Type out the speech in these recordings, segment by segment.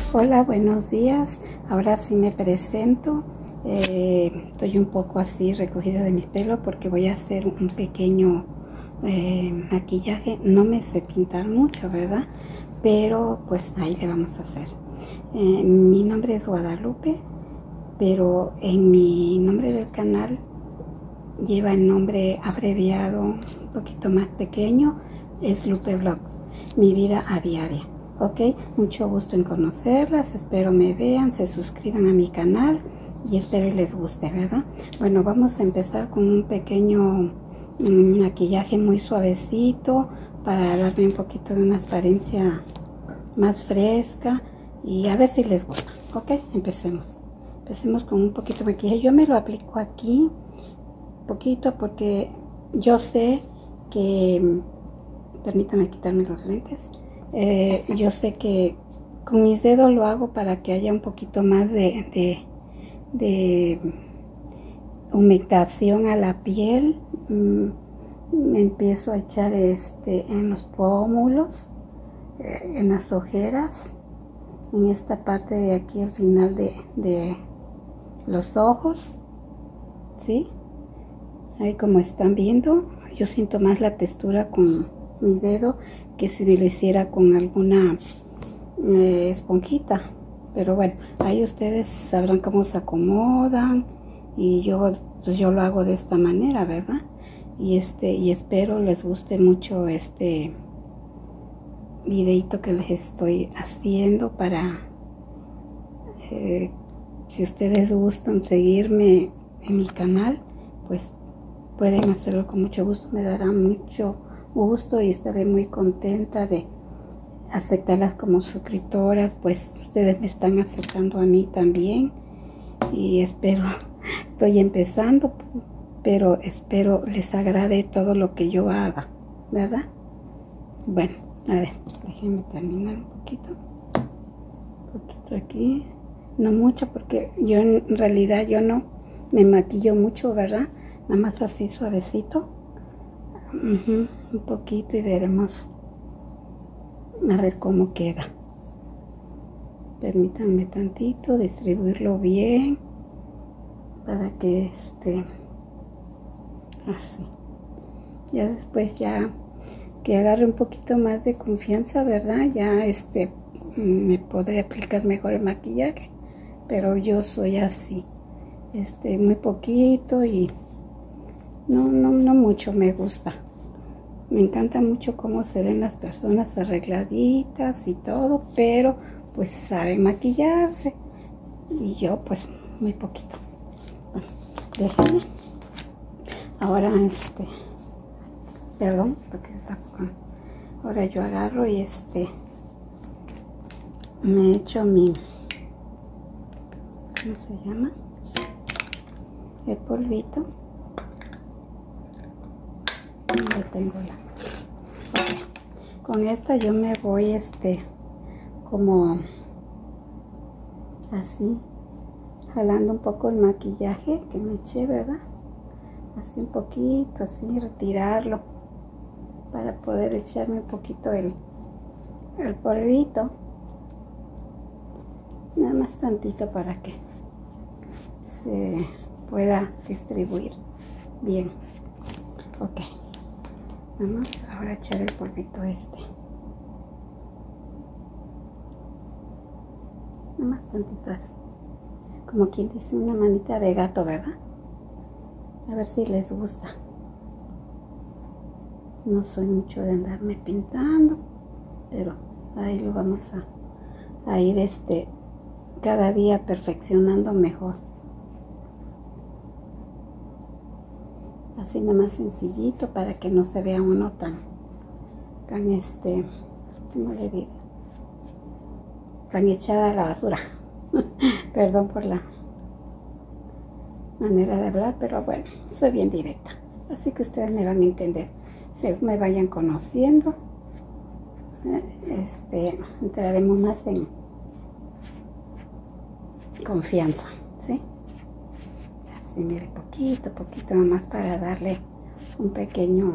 Hola, buenos días. Ahora sí me presento. Estoy un poco así recogida de mis pelos porque voy a hacer un pequeño maquillaje. No me sé pintar mucho, ¿verdad? Pero pues ahí le vamos a hacer. Mi nombre es Guadalupe, pero en mi nombre del canal lleva el nombre abreviado un poquito más pequeño. Es Lupe Vlogs, mi vida a diaria. Ok, mucho gusto en conocerlas, espero me vean, se suscriban a mi canal y espero y les guste, ¿verdad? Bueno, vamos a empezar con un pequeño maquillaje muy suavecito para darme un poquito de una apariencia más fresca y a ver si les gusta. Ok, empecemos con un poquito de maquillaje. Yo me lo aplico aquí poquito porque yo sé que, permítanme quitarme los lentes. Yo sé que con mis dedos lo hago para que haya un poquito más de humectación a la piel. Me empiezo a echar en los pómulos, en las ojeras, en esta parte de aquí al final de los ojos, ¿sí? Ahí como están viendo, yo siento más la textura con mi dedo que si lo hiciera con alguna esponjita, pero bueno, ahí ustedes sabrán cómo se acomodan y pues yo lo hago de esta manera, ¿verdad? Y espero les guste mucho este videito que les estoy haciendo para si ustedes gustan seguirme en mi canal, pues pueden hacerlo con mucho gusto, me dará mucho gusto y estaré muy contenta de aceptarlas como suscriptoras, pues ustedes me están aceptando a mí también y estoy empezando, pero espero les agrade todo lo que yo haga, ¿verdad? Bueno, a ver, déjenme terminar un poquito aquí, no mucho porque yo en realidad yo no me maquillo mucho, ¿verdad? Nada más así suavecito. Un poquito y veremos a ver cómo queda. Permítanme tantito distribuirlo bien para que así. Ya después ya que agarre un poquito más de confianza, ¿verdad? Ya me podré aplicar mejor el maquillaje, pero yo soy así, muy poquito y no mucho me gusta. Me encanta mucho cómo se ven las personas arregladitas y todo, pero pues saben maquillarse. Y yo pues muy poquito. Bueno, déjenme. Ahora perdón, porque ahora yo agarro y me echo mi, ¿cómo se llama? El polvito. Ya tengo okay. Con esta yo me voy como así jalando un poco el maquillaje que me eché, ¿verdad? Así un poquito, así retirarlo para poder echarme un poquito el polvito, nada más tantito para que se pueda distribuir bien. Ok, vamos ahora a echar el polvito nada más tantito así, como quien dice una manita de gato, ¿verdad? A ver si les gusta. No soy mucho de andarme pintando, pero ahí lo vamos a ir cada día perfeccionando mejor. Así nada más sencillito para que no se vea uno tan ¿cómo le digo? Tan echada a la basura. Perdón por la manera de hablar, pero bueno, soy bien directa, así que ustedes me van a entender. Si me vayan conociendo, entraremos más en confianza, ¿sí? Así, mire, poquito nomás para darle un pequeño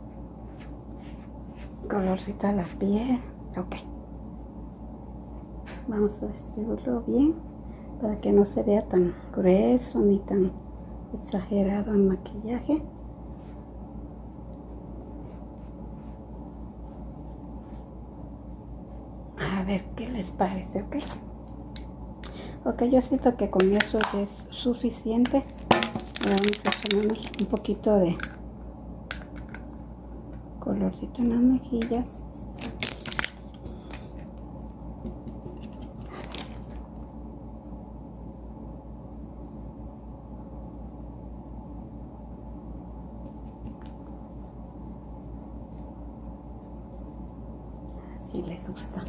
colorcito a la piel. Ok. vamos a distribuirlo bien para que no se vea tan grueso ni tan exagerado el maquillaje. A ver qué les parece, ¿ok? Ok, yo siento que con eso es suficiente. Ahora vamos a echarnos un poquito de colorcito en las mejillas. Si les gusta.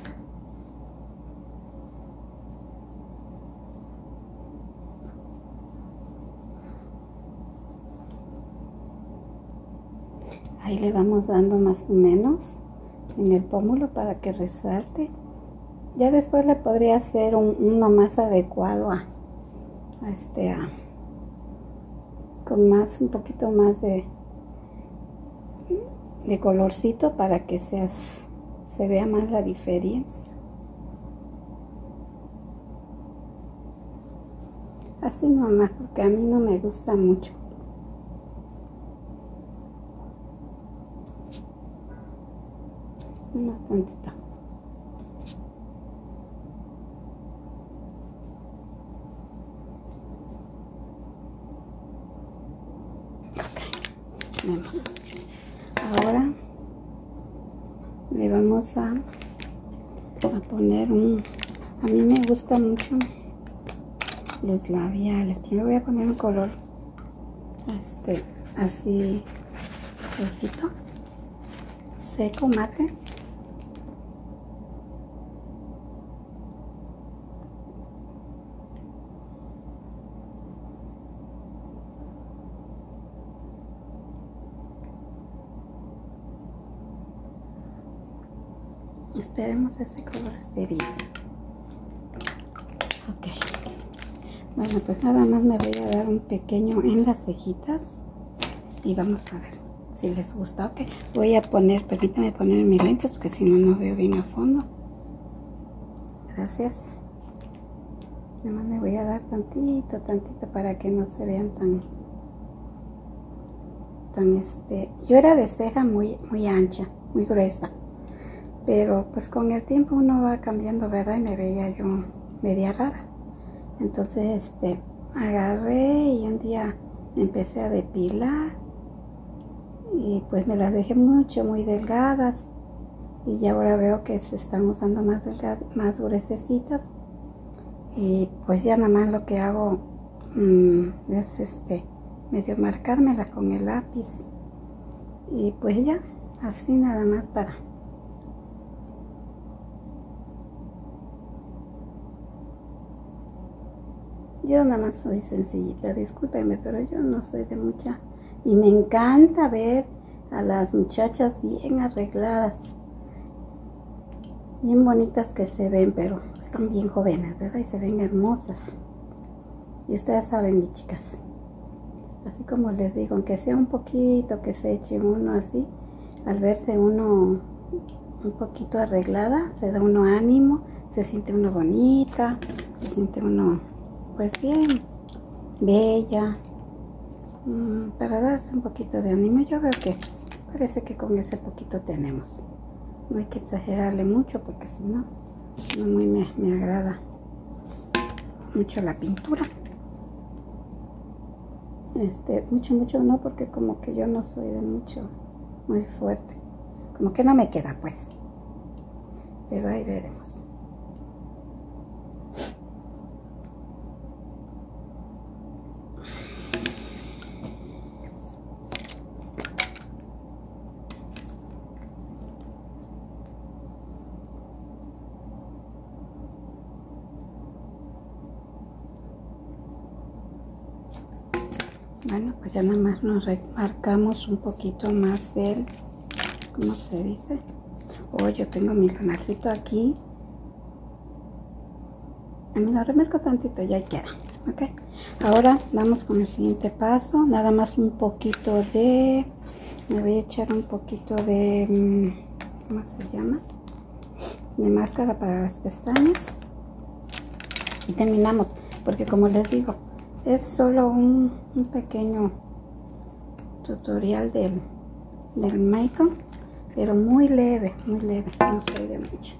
Ahí le vamos dando más o menos en el pómulo para que resalte. Ya después le podría hacer uno más adecuado con más, un poquito más de colorcito para que se vea más la diferencia. Así nomás, porque a mí no me gusta mucho. Más tantito. Ok, vemos. Ahora le vamos a poner a mí me gusta mucho los labiales. Primero voy a poner un color así rojito, seco, mate. Esperemos ese color esté bien. Ok. Bueno, pues nada más me voy a dar un pequeño en las cejitas. Y vamos a ver si les gusta. Ok. Voy a poner, permítanme poner mis lentes porque si no, no veo bien a fondo. Gracias. Nada más me voy a dar tantito para que no se vean tan yo era de ceja muy ancha, muy gruesa. Pero pues con el tiempo uno va cambiando, ¿verdad? Y me veía yo media rara. Entonces agarré y un día me empecé a depilar. Y pues me las dejé muy delgadas. Y ya ahora veo que se están usando más delgadas, más gruesecitas. Y pues ya nada más lo que hago es medio marcármela con el lápiz. Y pues ya, así nada más para... Yo nada más soy sencillita, discúlpenme, pero yo no soy de mucha... Y me encanta ver a las muchachas bien arregladas, bien bonitas que se ven, pero están bien jóvenes, ¿verdad? Y se ven hermosas. Y ustedes saben, mis chicas, así como les digo, aunque sea un poquito que se eche uno así, al verse uno un poquito arreglada, se da uno ánimo, se siente uno bonita, se siente uno pues bien, bella, para darse un poquito de ánimo. Yo veo que parece que con ese poquito tenemos. No hay que exagerarle mucho porque si no, no muy me agrada mucho la pintura. Mucho no, porque como que yo no soy de mucho, muy fuerte. Como que no me queda pues. Pero ahí veremos. Bueno, pues ya nada más nos remarcamos un poquito más el, ¿cómo se dice? Oh, yo tengo mi canalcito aquí. A mí lo remarco tantito, ya queda. Ok. Ahora vamos con el siguiente paso. Nada más un poquito de... Me voy a echar un poquito de... ¿cómo se llama? de máscara para las pestañas y terminamos, porque como les digo, es solo un pequeño tutorial del make-up, pero muy leve, no soy de mucho.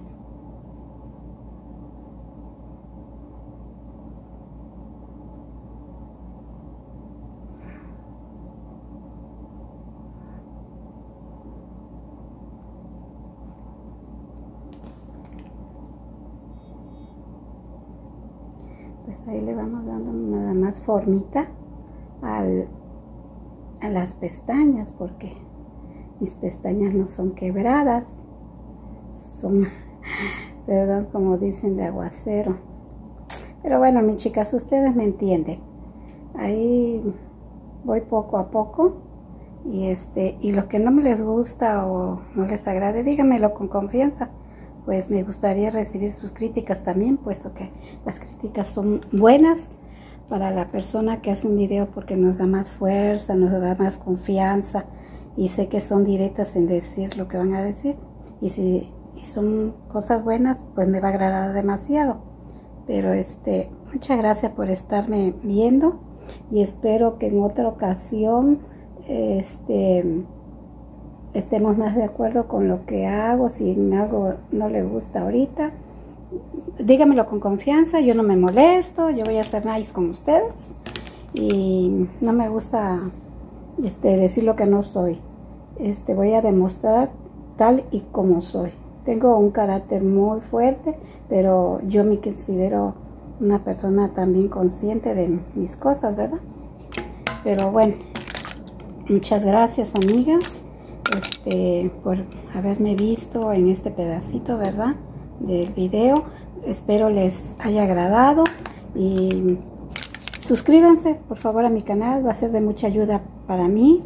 Pues ahí le vamos dando nada más formita a las pestañas, porque mis pestañas no son quebradas, son, perdón, como dicen, de aguacero. Pero bueno, mis chicas, ustedes me entienden. Ahí voy poco a poco. Y lo que no me les gusta o no les agrade, díganmelo con confianza. Pues me gustaría recibir sus críticas también, puesto que las críticas son buenas para la persona que hace un video, porque nos da más fuerza, nos da más confianza, y sé que son directas en decir lo que van a decir, y si son cosas buenas, pues me va a agradar demasiado. Pero muchas gracias por estarme viendo, y espero que en otra ocasión estemos más de acuerdo con lo que hago. Si en algo no le gusta ahorita, dígamelo con confianza, yo no me molesto, yo voy a ser nice con ustedes, y no me gusta decir lo que no soy. Voy a demostrar tal y como soy. Tengo un carácter muy fuerte, pero yo me considero una persona también consciente de mis cosas, ¿verdad? Pero bueno, muchas gracias, amigas, por haberme visto en este pedacito, ¿verdad?, del video. Espero les haya agradado, y suscríbanse por favor a mi canal, va a ser de mucha ayuda para mí.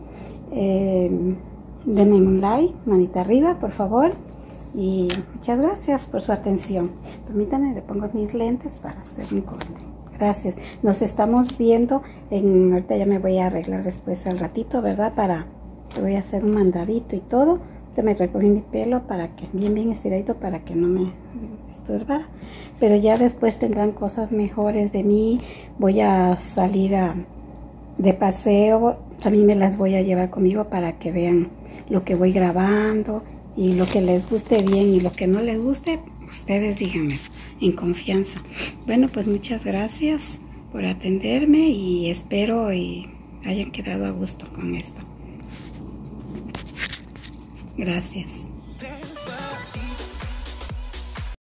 Denme un like, manita arriba, por favor, y muchas gracias por su atención. Permítanme, le pongo mis lentes para hacer un corte. Gracias, nos estamos viendo ahorita ya me voy a arreglar después al ratito, ¿verdad? Te voy a hacer un mandadito y todo. Me recogí mi pelo para que bien estiradito, para que no me estorbara, pero ya después tendrán cosas mejores de mí. Voy a salir de paseo, también me las voy a llevar conmigo para que vean lo que voy grabando, y lo que les guste bien y lo que no les guste, ustedes díganme en confianza. Bueno, pues muchas gracias por atenderme, y espero y hayan quedado a gusto con esto. Gracias.